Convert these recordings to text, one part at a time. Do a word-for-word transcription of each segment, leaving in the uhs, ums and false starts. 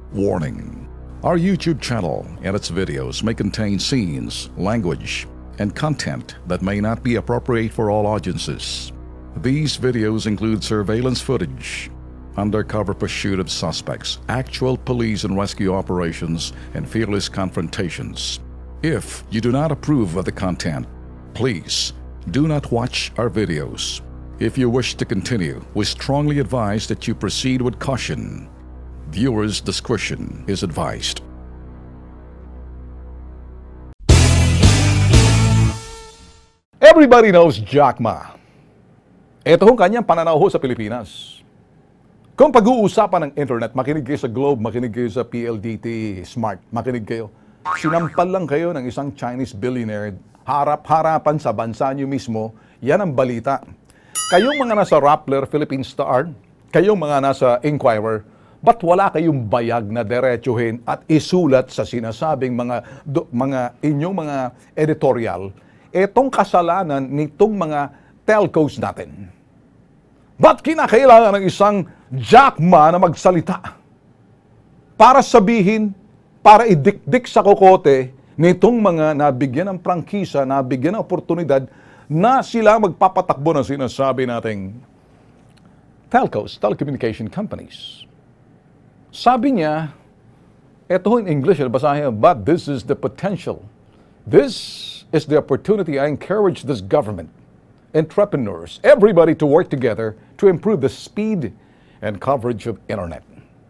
Warning: our YouTube channel and its videos may contain scenes, language, and content that may not be appropriate for all audiences. These videos include surveillance footage, undercover pursuit of suspects, actual police and rescue operations, and fearless confrontations. If you do not approve of the content, please do not watch our videos. If you wish to continue, we strongly advise that you proceed with caution. Viewers' discretion is advised. Everybody knows Jack Ma. Ito ang kanyang pananaw sa Pilipinas. Kung pag-uusapan ng internet, makinig kayo sa Globe, makinig kayo sa P L D T Smart, makinig kayo. Sinampal lang kayo ng isang Chinese billionaire, harap-harapan sa bansa nyo mismo, yan ang balita. Kayong mga nasa Rappler, Philippine Star, kayong mga nasa Inquirer, ba't wala kayong bayag na diretsuhin at isulat sa sinasabing mga, do, mga inyong mga editorial etong kasalanan nitong mga telcos natin? Ba't kinakailangan ng isang Jack Ma na magsalita para sabihin, para idikdik sa kokote nitong mga nabigyan ng prangkisa, nabigyan ng oportunidad na sila magpapatakbo ng sinasabi nating telcos, telecommunication companies? Sabi niya, ito in English, basahin, but this is the potential. This is the opportunity. I encourage this government, entrepreneurs, everybody to work together to improve the speed and coverage of internet.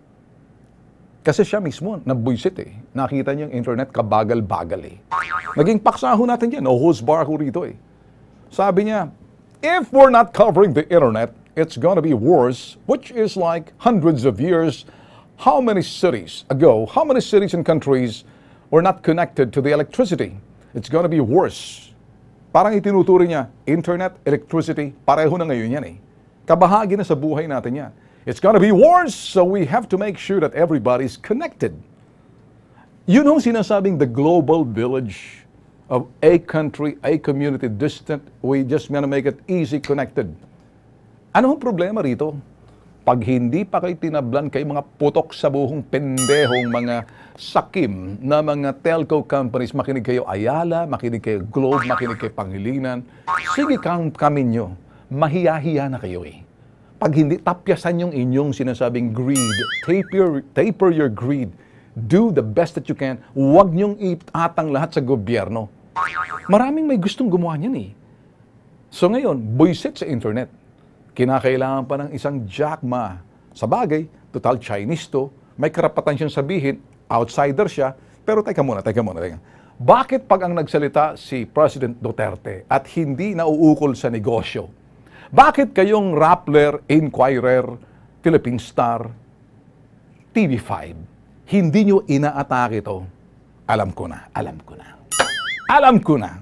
Kasi siya mismo, nabwisit eh. Nakita niya yung internet kabagal-bagal eh. Naging paksaho natin yan. O who's bar ko rito eh. Sabi niya, if we're not covering the internet, it's gonna be worse, which is like hundreds of years. How many cities ago, how many cities and countries were not connected to the electricity? It's gonna be worse. Parang itinuturo niya, internet, electricity, pareho na ngayon yan eh. Kabahagi na sa buhay natin yan. It's gonna be worse, so we have to make sure that everybody's connected. You know, sinasabing the global village of a country, a community distant, we just gonna make it easy connected. Ano ang problema rito? Pag hindi pa kayo tinablan kay mga putok sa buhong pendehong mga sakim na mga telco companies, makinig kayo Ayala, makinig kayo Globe, makinig kayo Pangilinan, sige kang kami nyo, mahiya-hiya na kayo eh. Pag hindi, tapyasan yung inyong sinasabing greed, taper, taper your greed, do the best that you can, huwag nyong itatang lahat sa gobyerno. Maraming may gustong gumawa niyan eh. So ngayon, buisit sa internet. Kinakailangan pa ng isang Jack Ma. Sa bagay, total Chinese to, may karapatan siyang sabihin, outsider siya, pero teka muna, teka muna, teka. Bakit pag ang nagsalita si President Duterte at hindi nauukol sa negosyo? Bakit kayong Rappler, Inquirer, Philippine Star, T V five, hindi nyo inaatake ito? Alam ko na, alam ko na. Alam ko na.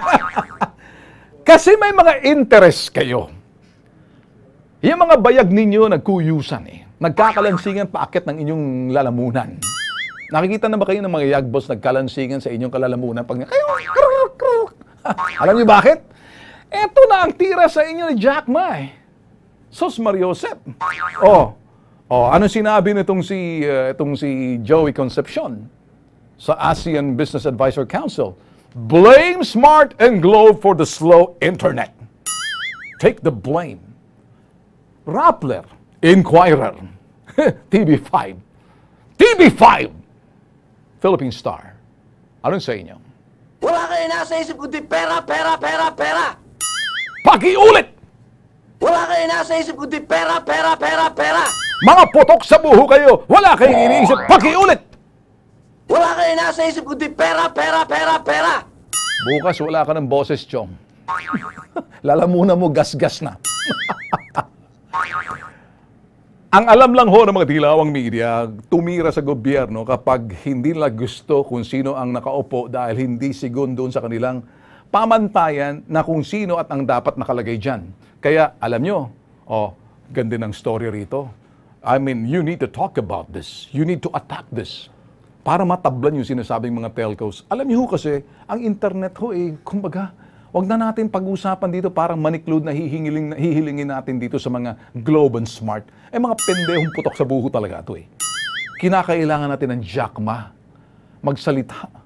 Kasi may mga interest kayo. Yung mga bayag ninyo nagkuyusan eh. Nagkakalansingan paakit ng inyong lalamunan. Nakikita na ba kayo ng mga yagbos nagkalansingan sa inyong kalalamunan? Pag kayo, kruk, kruk. Alam niyo bakit? Ito na ang tira sa inyo ni Jack Ma eh. Sos Mariosep. Oh, oh, ano sinabi nitong si, uh, itong si Joey Concepcion sa ASEAN Business Advisor Council? Blame Smart and Globe for the slow internet. Take the blame. Rappler, Inquirer, T V five, T V five, Philippine Star. Anong sa inyo? Wala kayo nasa isip kundi pera, pera, pera, pera. Pakiulit! Wala kayo nasa isip kundi pera, pera, pera, pera. Mga putok sa buho kayo, wala kayong iniisip. Pakiulit! Wala kayo nasa isip kundi pera, pera, pera, pera. Bukas wala ka ng boses, Chong. Lalamunan mo, gas-gas na. Ang alam lang ho ng mga dilawang media, tumira sa gobyerno kapag hindi nila gusto kung sino ang nakaupo dahil hindi sigon doon sa kanilang pamantayan na kung sino at ang dapat nakalagay dyan. Kaya alam nyo, oh, ganda ng story rito. I mean, you need to talk about this. You need to attack this. Para matablan yung sinasabing mga telcos. Alam nyo ho kasi, ang internet ho eh, kumbaga, wag na natin pag-usapan dito parang maniklud na hihingiling, hihilingin natin dito sa mga Globe and Smart. Eh mga pendehong putok sa buho talaga ito eh. kinakailangan natin ng jackma. Magsalita.